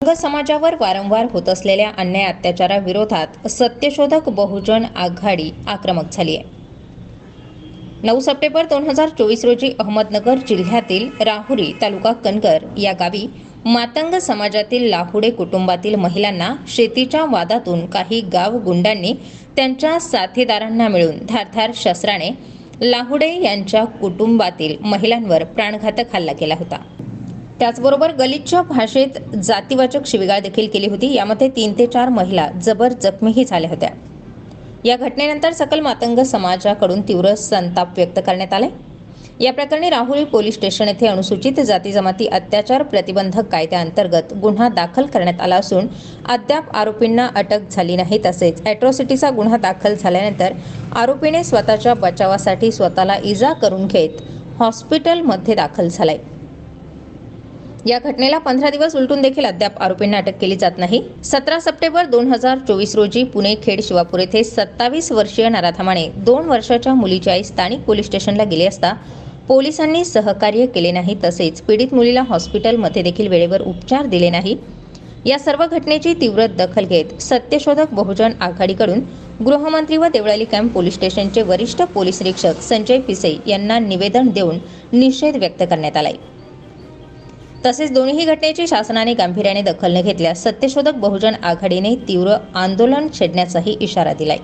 समाजावर वारंवार होत असलेल्या अन्याय अत्याचाराविरोधात सत्यशोधक बहुजन आघाडी आक्रमक झाली आहे। 9 सप्टेंबर 2024 रोजी अहमदनगर जिल्ह्यातील राहुरी तालुका कनगर या गावी मातंग समाजातील लाहुडे कुटुंबातील महिलांना शेतीच्या वादातून काही गाव गुंडांनी त्यांच्या साथीदारांना मिळून धारधार शस्त्राने लाहुडे यांच्या कुटुंबातील महिलांवर प्राणघातक हल्ला केला होता। त्याचबरोबर गलिच्छ भाषेत जातीवाचक शिवीगाळ देखील केली होती। यामध्ये 3 ते 4 महिला जबर जखमीही झाल्या होत्या। या घटनेनंतर सकल मातंग समाजाकडून तीव्र संताप व्यक्त करण्यात आले। या प्रकरणी राहुरी पोलीस स्टेशन येथे अनुसूचित जाती जमाती अत्याचार प्रतिबंधक कायद्याअंतर्गत गुन्हा दाखल करण्यात आला असून अद्याप आरोपींना अटक झाली नाही। तसेच ॲट्रॉसिटीचा गुन्हा दाखल झाल्यानंतर आरोपीने स्वतःच्या बचावासाठी स्वतःला इजा करून घेत हॉस्पिटलमध्ये दाखल झालाय। या घटनेला 15 दिवस उलटून देखील अद्याप आरोपींना अटक केली जात नाही। 17 सप्टेंबर 2024 रोजी पुणे खेड शिवापूर येथे 27 वर्षीय नराधमाने 2 वर्षाच्या मुलीची आई स्थानिक पोलीस स्टेशनला गेली असता पोलिसांनी सहकार्य केले नाही। तसेच पीडित मुलीला हॉस्पिटलमध्ये देखील वेळेवर उपचार दिले नाही। या सर्व घटनेची तीव्र दखल घेत सत्यशोधक बहुजन आघाडीकडून गृहमंत्री व देवळाली कॅम्प पोलीस स्टेशनचे वरिष्ठ पोलीस निरीक्षक संजय पिसे यांना निवेदन देऊन निषेध व्यक्त करण्यात आला। तसेच दोन्ही घटनेची शासनाने गांभीर्याने दखल न घेतल्यास सत्यशोधक बहुजन आघाडीने तीव्र आंदोलन छेडण्याचाही इशारा दिलाय।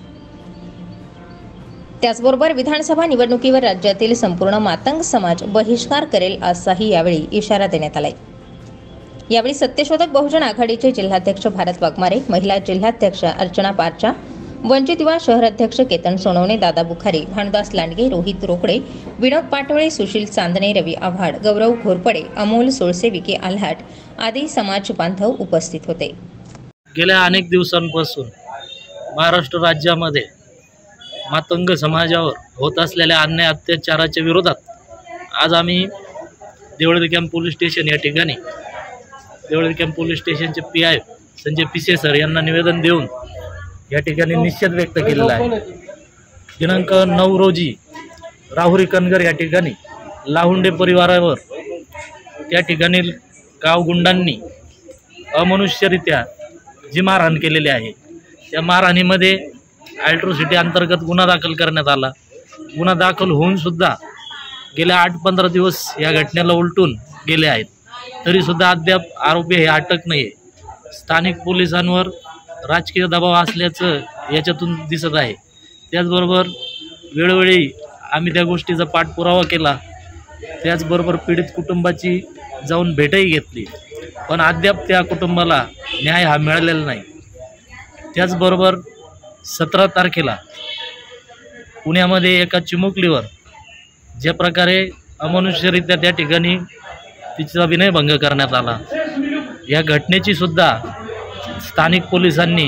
त्याचबरोबर विधानसभा निवडणुकीवर राज्यातील संपूर्ण मातंग समाज बहिष्कार करेल असाही यावेळी इशारा देण्यात आलाय। यावेळी सत्यशोधक बहुजन आघाडीचे जिल्हाध्यक्ष भारत वाघमारे, महिला जिल्हाध्यक्ष अर्चना पारचा, वंचित युवा शहराध्यक्ष केतन सोनवणे, दादा बुखारी, भानुदास लांडगे, रोहित रोकडे, विनोद पाटोळे, सुशील चांदणे, रवी आव्हाड, गौरव घोरपडे, अमोल सोळसे, विके आल्हाट आदी समाज बांधव उपस्थित होते। गेल्या अनेक दिवसांपासून महाराष्ट्र राज्यामध्ये मातंग समाजावर होत असलेल्या अन्याय अत्याचाराच्या विरोधात आज आम्ही देवळाली कॅम्प पोलीस स्टेशन या ठिकाणी देवळाली कॅम्प पोलीस स्टेशनचे PI संजय पिसे सर यांना निवेदन देऊन या ठिकाणी निषेध व्यक्त केलेला आहे। दिनांक 9 रोजी राहुरी कनगर या ठिकाणी लाहुंडे परिवारावर त्या ठिकाणी गावगुंडांनी अमनुष्यरित्या जी मारहाण केलेली आहे त्या मारहाणीमध्ये ॲट्रॉसिटी अंतर्गत गुन्हा दाखल करण्यात आला। गुन्हा दाखल होऊन सुद्धा गेल्या 8-15 दिवस या घटनेला उलटून गेले आहेत, तरीसुद्धा अद्याप आरोपी हे अटक नाही आहे। स्थानिक पोलिसांवर राजकीय दबाव असल्याचं याच्यातून दिसत आहे। त्याचबरोबर वेळोवेळी आम्ही त्या गोष्टीचा पाठपुरावा केला, त्याचबरोबर पीडित कुटुंबाची जाऊन भेटही घेतली, पण अद्याप त्या कुटुंबाला न्याय हा मिळालेला नाही। त्याचबरोबर 17 तारखेला पुण्यामध्ये एका चिमुकलीवर ज्या प्रकारे अमनुष्यरित्या त्या ठिकाणी तिचा विनयभंग करण्यात आला, या घटनेची सुद्धा स्थानिक पोलिसांनी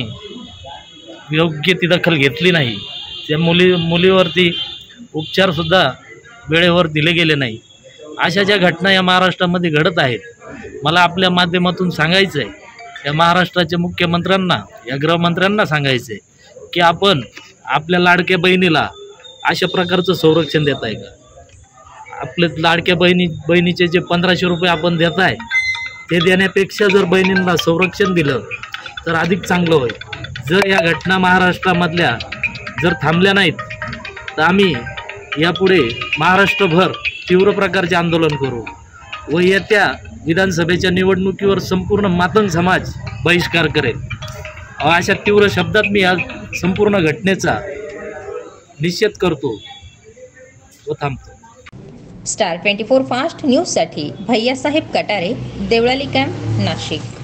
योग्य ती दखल घेतली नाही। त्या मुलीवरती उपचारसुद्धा वेळेवर दिले गेले नाही। अशा ज्या घटना या महाराष्ट्रामध्ये घडत आहेत, मला आपल्या माध्यमातून सांगायचं आहे, या महाराष्ट्राच्या मुख्यमंत्र्यांना, या गृहमंत्र्यांना सांगायचं आहे की आपण आपल्या लाडक्या बहिणीला अशा प्रकारचं संरक्षण देत आहे का? आपल्या लाडक्या बहिणीचे जे 1500 रुपये आपण देत आहे ते देण्यापेक्षा जर बहिणींना संरक्षण दिलं तर अधिक चांगलं होईल। जर या घटना महाराष्ट्रामधल्या जर थांबल्या नाहीत तर आम्ही यापुढे महाराष्ट्रभर तीव्र प्रकारचे आंदोलन करू व येत्या विधानसभेच्या निवडणुकीवर संपूर्ण मातंग समाज बहिष्कार करेल। अशा तीव्र शब्दात मी या संपूर्ण घटनेचा निषेध करतो व थांबतो। स्टार 24 फास्ट न्यूजसाठी भैयासाहेब कटारे, देवळाली कॅम्प, नाशिक।